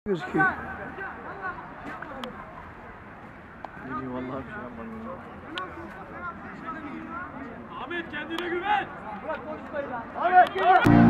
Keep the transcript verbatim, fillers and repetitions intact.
gözüküyor. Geliyor vallahi bir şey yapmadım. Ahmet kendine güven. Ahmet gel.